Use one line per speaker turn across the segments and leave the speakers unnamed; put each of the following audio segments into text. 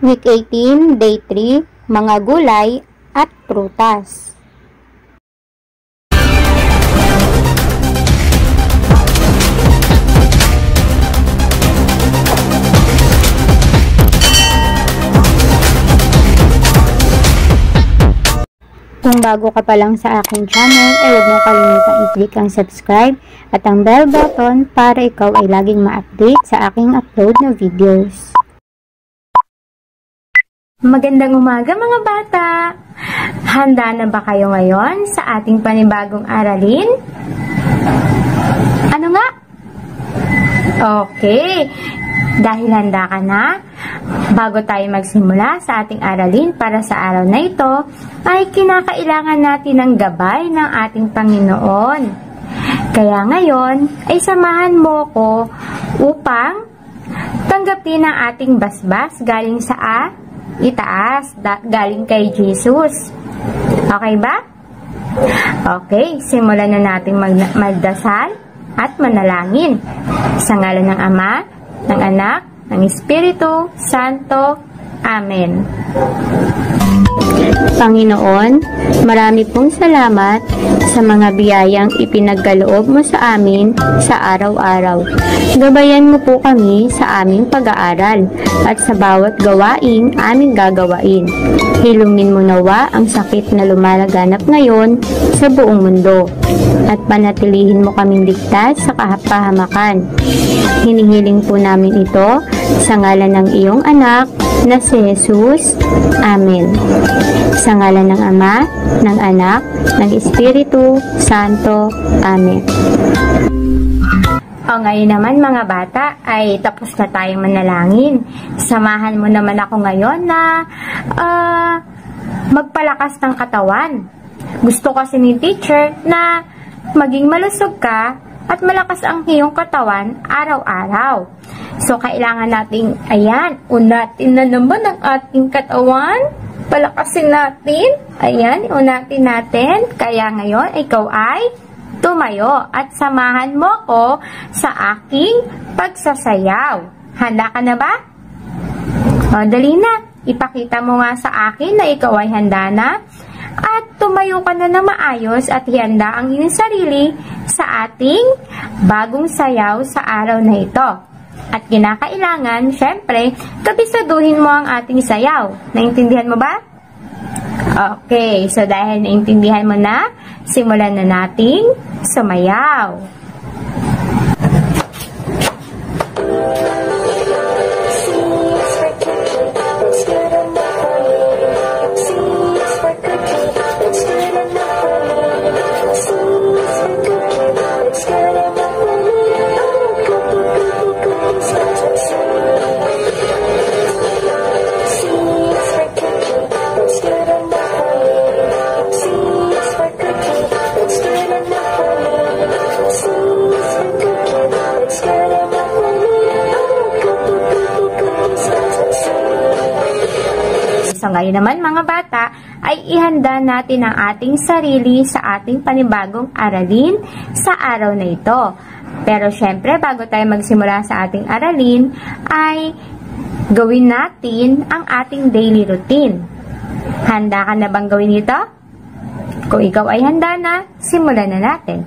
Week 18, Day 3, mga gulay at prutas. Kung bago ka pa lang sa aking channel, ay huwag mo kalimutang i-click ang subscribe at ang bell button para ikaw ay laging ma-update sa aking upload na videos. Magandang umaga mga bata! Handa na ba kayo ngayon sa ating panibagong aralin? Ano nga? Okay! Dahil handa ka na, bago tayo magsimula sa ating aralin para sa araw na ito, ay kinakailangan natin ng gabay ng ating Panginoon. Kaya ngayon, ay samahan mo ko upang tanggapin ang ating basbas galing sa itaas, galing kay Jesus. Okay ba? Okay, simulan na natin magdasal at manalangin. Sa ngalan ng Ama, ng Anak, ng Espiritu Santo. Amen. Panginoon, marami pong salamat sa mga biyayang ipinagkaloob mo sa amin sa araw-araw. Gabayan mo po kami sa aming pag-aaral at sa bawat gawaing aming gagawain. Hilungin mo nawa ang sakit na lumalaganap ngayon sa buong mundo at panatilihin mo kaming ligtas sa kahapahamakan. Hinihiling po namin ito sa ngalan ng iyong anak na si Jesus. Amen. Sa ngalan ng Ama, ng Anak, ng Espiritu Santo. Amen. Ngayon naman mga bata ay tapos na tayong manalangin. Samahan mo naman ako ngayon na magpalakas ng katawan. Gusto kasi ni teacher na maging malusog ka at malakas ang iyong katawan araw-araw. So, kailangan nating, unatin na naman ang ating katawan. Palakasin natin. Unatin natin. Kaya ngayon, ikaw ay tumayo at samahan mo ko sa aking pagsasayaw. Handa ka na ba? Dali na. Ipakita mo nga sa akin na ikaw ay handa na. At tumayo ka na maayos at ihanda ang iyong sarili sa ating bagong sayaw sa araw na ito. At kinakailangan, syempre, kabisaduhin mo ang ating sayaw. Naintindihan mo ba? Okay, so dahil naintindihan mo na, simulan na nating sumayaw. So ngayon naman mga bata ay ihanda natin ang ating sarili sa ating panibagong aralin sa araw na ito. Pero syempre bago tayo magsimula sa ating aralin ay gawin natin ang ating daily routine. Handa ka na bang gawin ito? Kung ikaw ay handa na, simulan na natin.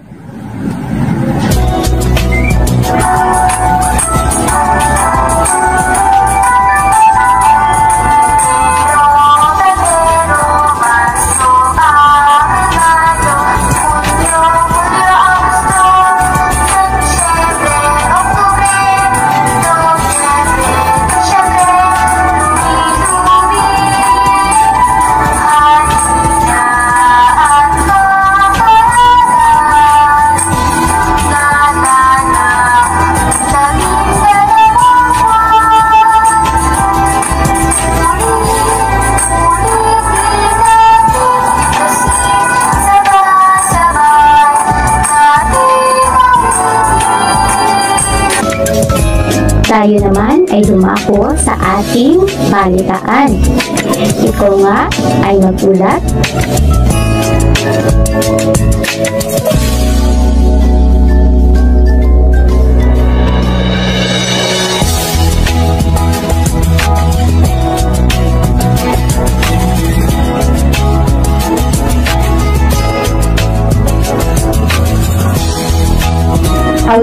Tayo naman ay dumako sa ating balitaan. Ikaw nga ay magulat.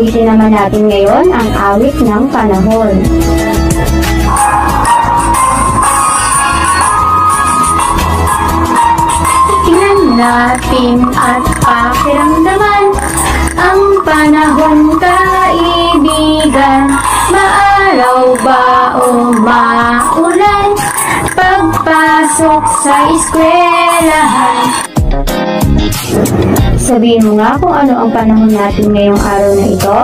Awitin naman natin ngayon ang awit ng panahon. Tingnan natin at pakiramdaman ang panahon, kaibigan. Maaraw ba o maulan? Pagpasok sa eskwelahan. Sabihin mo nga kung ano ang panahon natin ngayong araw na ito.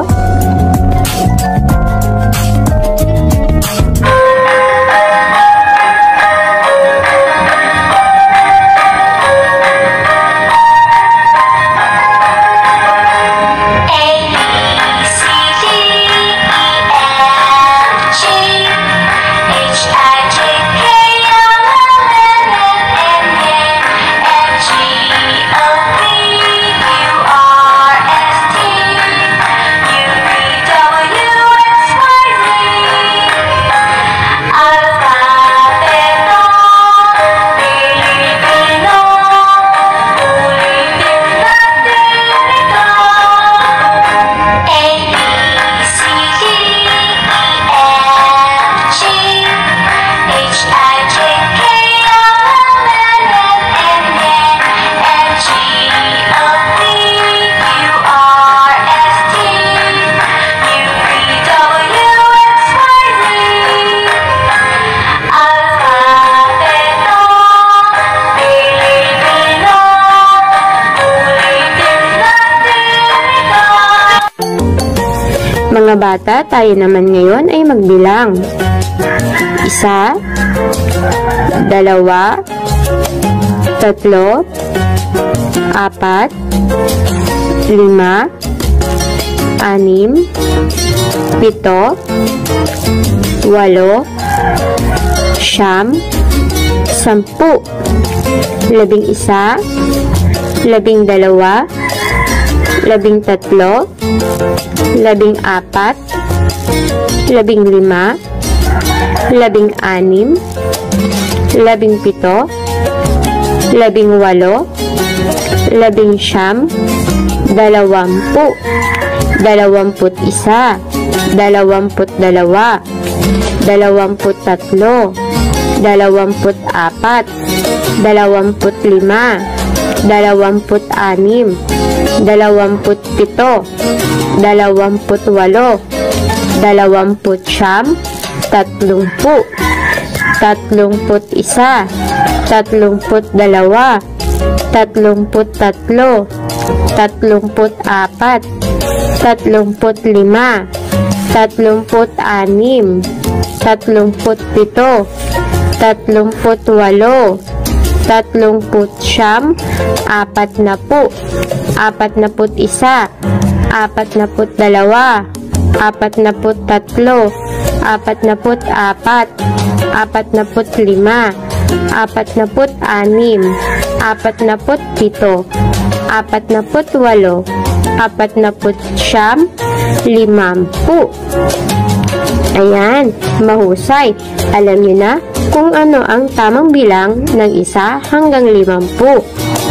Mga bata, tayo naman ngayon ay magbilang. 1, 2, 3, 4, 5, 6, 6, 7, 8, 9, 10, Ayan, mahusay. Alam niyo na kung ano ang tamang bilang ng 1 hanggang 50.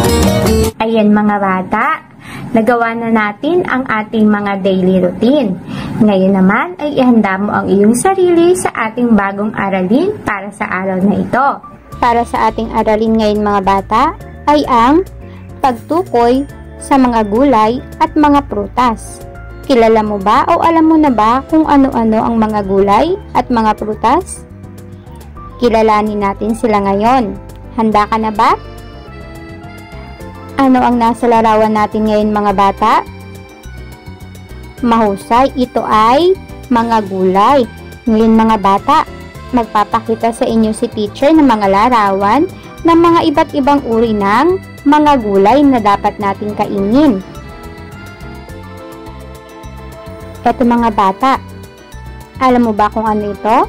Ayan mga bata, nagawa na natin ang ating mga daily routine. Ngayon naman ay ihanda mo ang iyong sarili sa ating bagong aralin para sa araw na ito.
Para sa ating aralin ngayon mga bata ay ang pagtukoy sa mga gulay at mga prutas. Kilala mo ba o alam mo na ba kung ano-ano ang mga gulay at mga prutas? Kilalanin natin sila ngayon. Handa ka na ba? Ano ang nasa larawan natin ngayon mga bata? Mahusay, ito ay mga gulay. Ngayon mga bata, magpapakita sa inyo si teacher ng mga larawan ng mga iba't ibang uri ng mga gulay na dapat nating kainin. Ito mga bata, alam mo ba kung ano ito?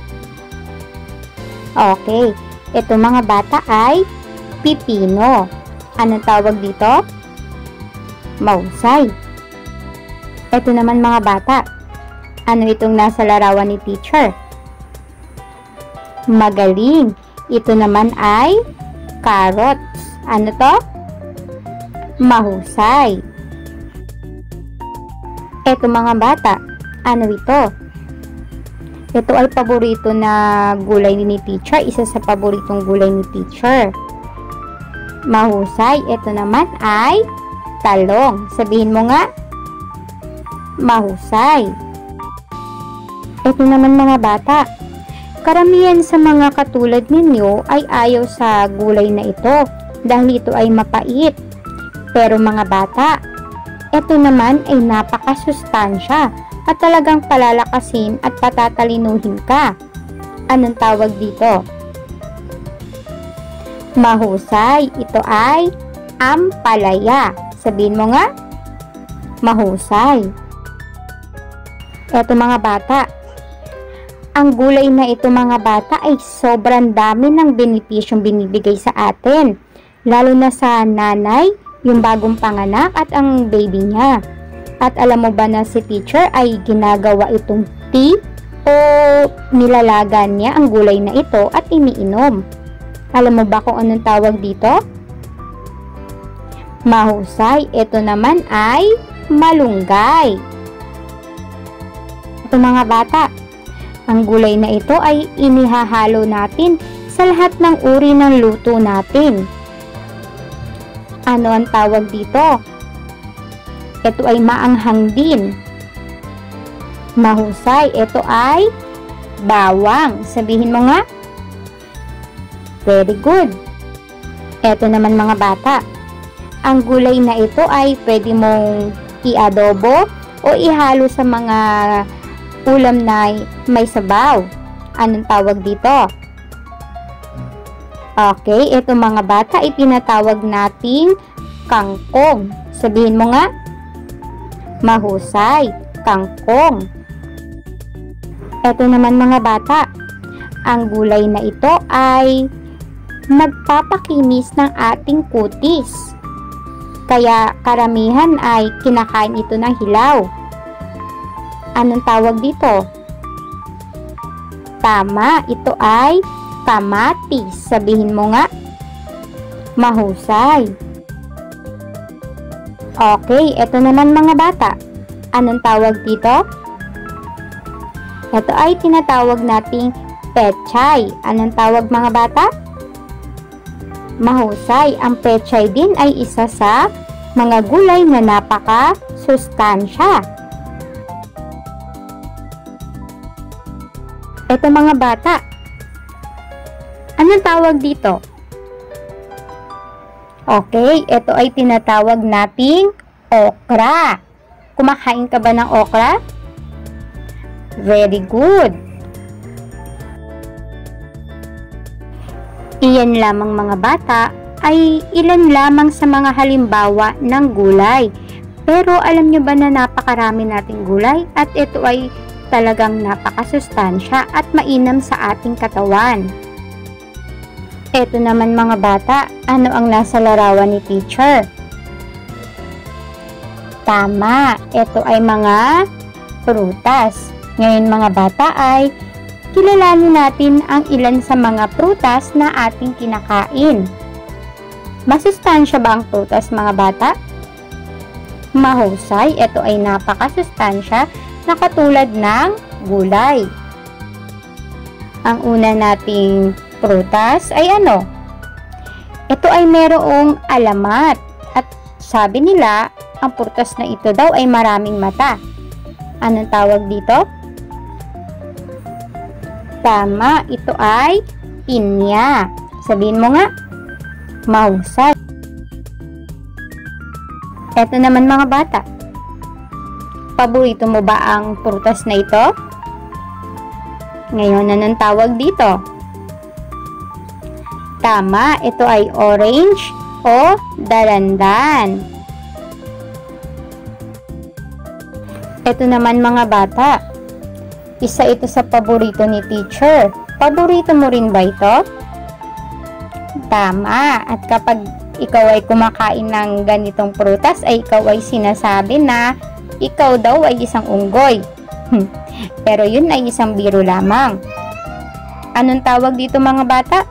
Okay, ito mga bata ay pipino. Anong tawag dito? Mahusay. Ito naman mga bata, ano itong nasa larawan ni teacher? Magaling. Ito naman ay carrots. Ano to? Mahusay. Eto mga bata, ano ito? Ito ay paborito na gulay ni teacher, isa sa paboritong gulay ni teacher. Mahusay, ito naman ay talong. Sabihin mo nga, mahusay. Ito naman mga bata, karamihan sa mga katulad ninyo ay ayaw sa gulay na ito dahil ito ay mapait. Pero mga bata, ito naman ay napakasustansya at talagang palalakasin at patatalinuhin ka. Anong tawag dito? Mahusay, ito ay ampalaya. Sabihin mo nga, mahusay. Ito mga bata, ang gulay na ito mga bata ay sobrang dami ng benepisyong binibigay sa atin. Lalo na sa nanay, yung bagong panganak at ang baby niya. At alam mo ba na si teacher ay ginagawa itong tea o nilalagan niya ang gulay na ito at iniinom. Alam mo ba kung anong tawag dito? Mahusay, ito naman ay malunggay. Ito mga bata, ang gulay na ito ay inihahalo natin sa lahat ng uri ng luto natin. Ano ang tawag dito? Ito ay maanghang din. Mahusay, ito ay bawang. Sabihin mo nga. Very good. Ito naman mga bata, ang gulay na ito ay pwede mong i-adobo o ihalo sa mga ulam na may sabaw. Anong tawag dito? Okay, ito mga bata ay tinatawag nating kangkong. Sabihin mo nga, mahusay, kangkong. Ito naman mga bata, ang gulay na ito ay nagpapakinis ng ating kutis. Kaya karamihan ay kinakain ito ng hilaw. Anong tawag dito? Tama, ito ay kamatis. Sabihin mo nga, mahusay. Okay, ito naman mga bata. Anong tawag dito? Ito ay tinatawag nating pechay. Anong tawag mga bata? Mahusay. Ang pechay din ay isa sa mga gulay na napaka-sustansya. Ito mga bata, anong tawag dito? Okay, ito ay tinatawag nating okra. Kumakain ka ba ng okra? Very good. Iyan lamang mga bata ay ilan lamang sa mga halimbawa ng gulay. Pero alam nyo ba na napakarami nating gulay at ito ay talagang napakasustansya at mainam sa ating katawan. Ito naman mga bata, ano ang nasa larawan ni teacher? Tama, ito ay mga prutas. Ngayon mga bata ay kilalanin natin ang ilan sa mga prutas na ating kinakain. Masustansya ba ang prutas mga bata? Mahusay, ito ay napakasustansya na katulad ng gulay. Ang una nating prutas ay ano? Ito ay merong alamat at sabi nila ang prutas na ito daw ay maraming mata. Anong tawag dito? Tama, ito ay pinya. Sabihin mo nga, mahusay. Ito naman mga bata, paborito mo ba ang prutas na ito? Ngayon, anong tawag dito? Tama, ito ay orange o dalandan. Ito naman mga bata, isa ito sa paborito ni teacher. Paborito mo rin ba ito? Tama, at kapag ikaw ay kumakain ng ganitong prutas ay ikaw ay sinasabi na ikaw daw ay isang unggoy. Pero yun ay isang biro lamang. Anong tawag dito mga bata?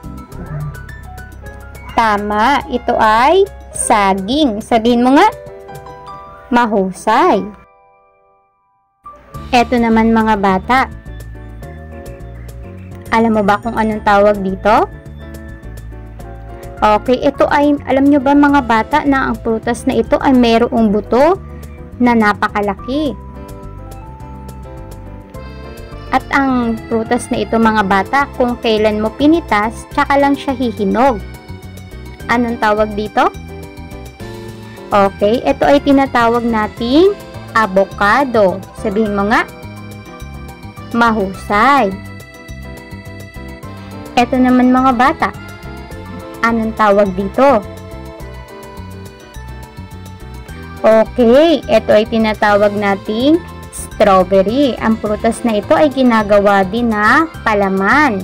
Tama, ito ay saging. Sabihin mo nga, mahusay. Eto naman mga bata. Alam mo ba kung anong tawag dito? Okay, ito ay, alam nyo ba mga bata na ang prutas na ito ay mayroong buto na napakalaki. At ang prutas na ito mga bata, kung kailan mo pinitas, tsaka lang siya hihinog. Anong tawag dito? Okay, ito ay tinatawag nating avocado. Sabihin mo nga, mahusay. Ito naman mga bata, anong tawag dito? Okay, ito ay tinatawag nating strawberry. Ang prutas na ito ay ginagawa din na palaman.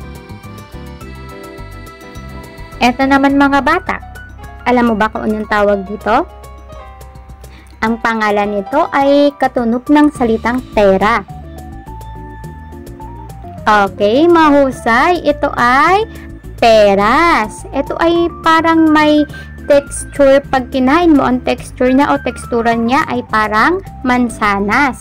Ito naman mga bata, alam mo ba kung anong tawag dito? Ang pangalan nito ay katunog ng salitang pera. Okay, mahusay. Ito ay peras. Ito ay parang may texture. Pag kinain mo, ang texture niya o tekstura niya ay parang mansanas.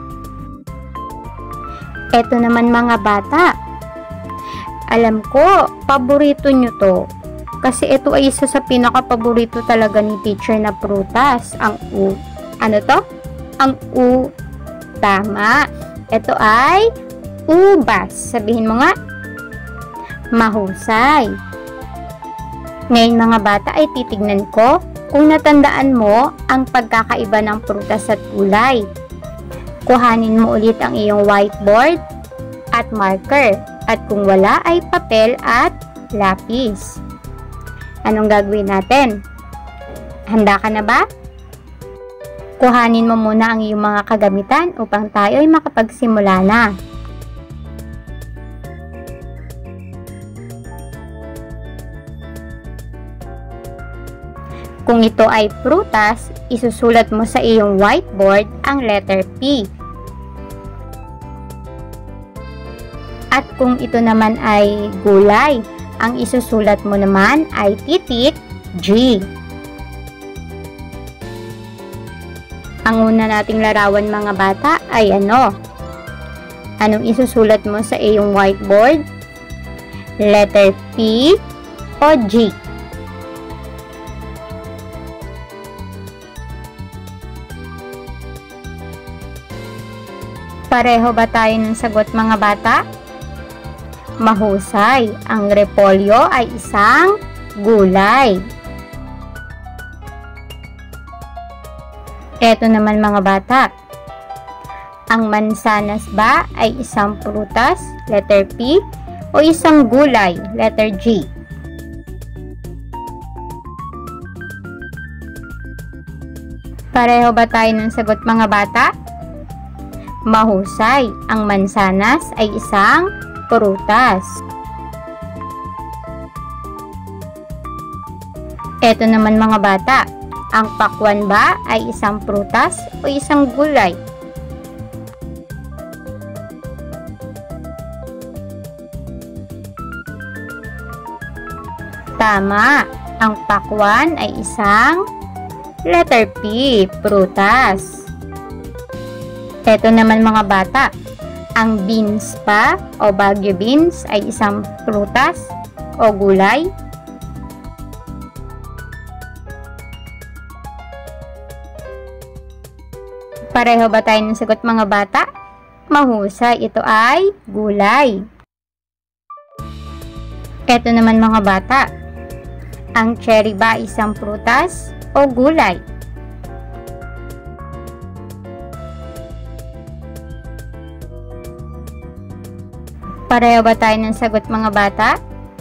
Ito naman mga bata, alam ko, paborito nyo to. Kasi ito ay isa sa pinaka-paborito talaga ni teacher na prutas. Ang ano to? Ang tama. Ito ay ubas. Sabihin mo nga, mahusay. Ngayon mga bata ay titignan ko kung natandaan mo ang pagkakaiba ng prutas at gulay. Kuhanin mo ulit ang iyong whiteboard at marker. At kung wala ay papel at lapis. Anong gagawin natin? Handa ka na ba? Kuhanin mo muna ang iyong mga kagamitan upang tayo ay makapagsimula na. Kung ito ay prutas, isusulat mo sa iyong whiteboard ang letter P. At kung ito naman ay gulay, ang isusulat mo naman ay titik G. Ang una nating larawan mga bata ay ano? Anong isusulat mo sa iyong whiteboard? Letter P o G? Pareho ba tayo ng sagot mga bata? Mahusay. Ang repolyo ay isang gulay. Eto naman mga bata. Ang mansanas ba ay isang prutas? Letter P. O isang gulay? Letter G. Pareho ba tayo ng sagot mga bata? Mahusay. Ang mansanas ay isang prutas. Eto naman mga bata, ang pakwan ba ay isang prutas o isang gulay? Tama, ang pakwan ay isang letter P, prutas. Eto naman mga bata, ang beans pa o Baguio beans ay isang prutas o gulay? Pareho ba tayo ng sagot mga bata? Mahusay, ito ay gulay. Eto naman mga bata, ang cherry ba isang prutas o gulay? Pareho ba tayo ng sagot mga bata?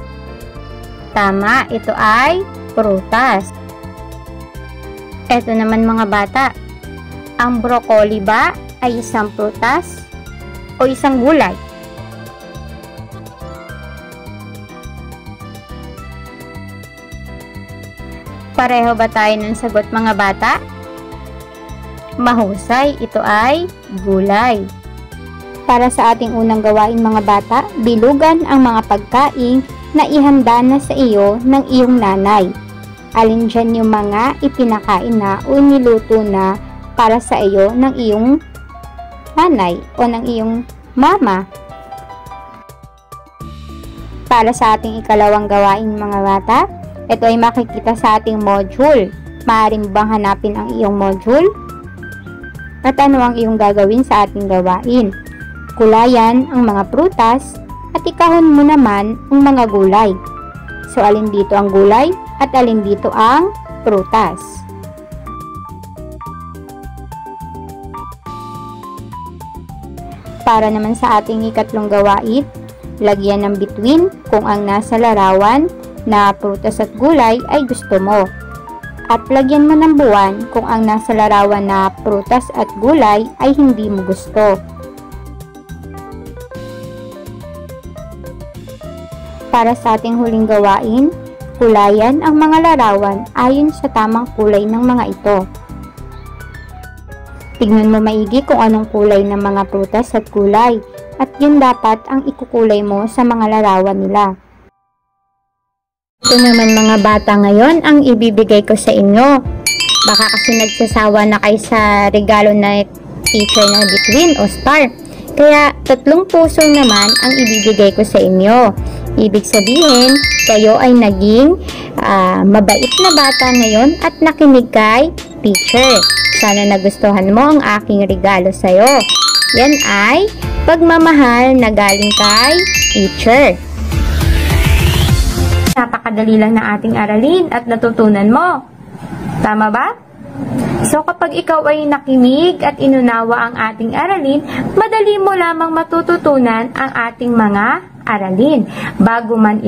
Tama, ito ay prutas. Eto naman mga bata, ang broccoli ba ay isang prutas o isang gulay? Pareho ba tayo ng sagot mga bata? Mahusay, ito ay gulay. Para sa ating unang gawain mga bata, bilugan ang mga pagkain na ihanda na sa iyo ng iyong nanay. Alin dyan yung mga ipinakain na o niluto na para sa iyo ng iyong nanay o ng iyong mama. Para sa ating ikalawang gawain mga bata, ito ay makikita sa ating module. Maaari mo bang hanapin ang iyong module? At ano ang iyong gagawin sa ating gawain? Kulayan ang mga prutas at ikahon mo naman ang mga gulay. So, alin dito ang gulay at alin dito ang prutas? Para naman sa ating ikatlong gawain, lagyan ng bituin kung ang nasa larawan na prutas at gulay ay gusto mo. At lagyan mo ng buwan kung ang nasa larawan na prutas at gulay ay hindi mo gusto. Para sa ating huling gawain, kulayan ang mga larawan ayon sa tamang kulay ng mga ito. Tignan mo maigi kung anong kulay ng mga prutas at gulay, at yun dapat ang ikukulay mo sa mga larawan nila. Ito naman mga bata ngayon ang ibibigay ko sa inyo. Baka kasi nagsasawa na kayo sa regalo na teacher na bituin o star. Kaya 3 puso naman ang ibibigay ko sa inyo. Ibig sabihin, kayo ay naging mabait na bata ngayon at nakinig kay teacher. Sana nagustuhan mo ang aking regalo sa'yo. Yan ay pagmamahal na galing kay teacher.
Napakadali lang na ating aralin at natutunan mo. Tama ba? So kapag ikaw ay nakinig at inunawa ang ating aralin, madali mo lamang matututunan ang ating mga aralin. Bago man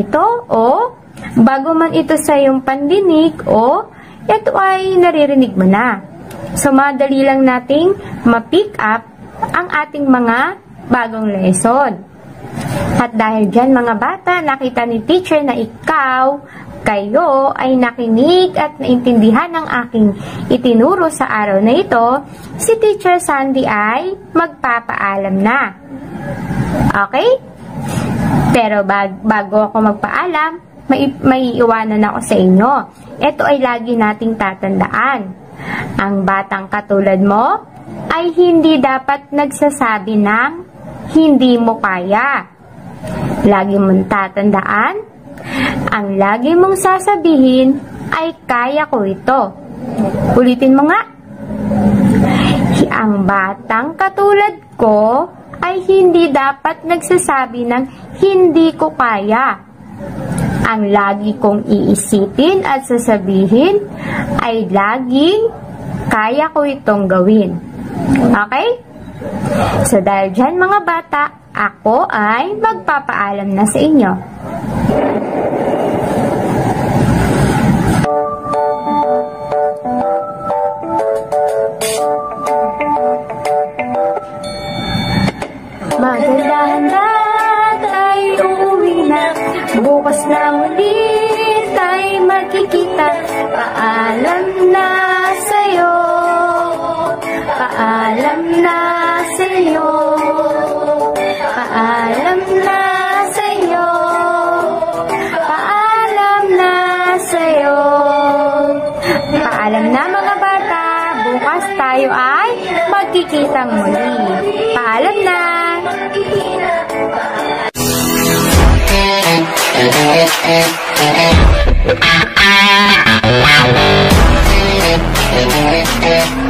ito sa iyong pandinig o ito ay naririnig mo na. So madali lang nating ma-pick up ang ating mga bagong lesson. At dahil dyan mga bata, nakita ni teacher na kayo ay nakinig at naintindihan ng aking itinuro sa araw na ito, si Teacher Sandy ay magpapaalam na. Okay? Pero bago ako magpaalam, may iwanan ako sa inyo. Ito ay lagi nating tatandaan. Ang batang katulad mo ay hindi dapat nagsasabi ng hindi mo kaya. Lagi mong tatandaan, ang lagi mong sasabihin ay kaya ko ito. Ulitin mo nga. Ang batang katulad ko ay hindi dapat nagsasabi ng hindi ko kaya. Ang lagi kong iisipin at sasabihin ay laging kaya ko itong gawin. Okay? So dahil dyan mga bata, ako ay magpapaalam na sa inyo. Maganda-handa tayo uuwi na, bukas na ulit ay magkikita. Paalam na sa'yo, paalam na sa'yo, paalam na sa'yo, paalam na sa'yo. Paalam na mga bata, bukas tayo ay magkikitang muli. Paalam na! Wow.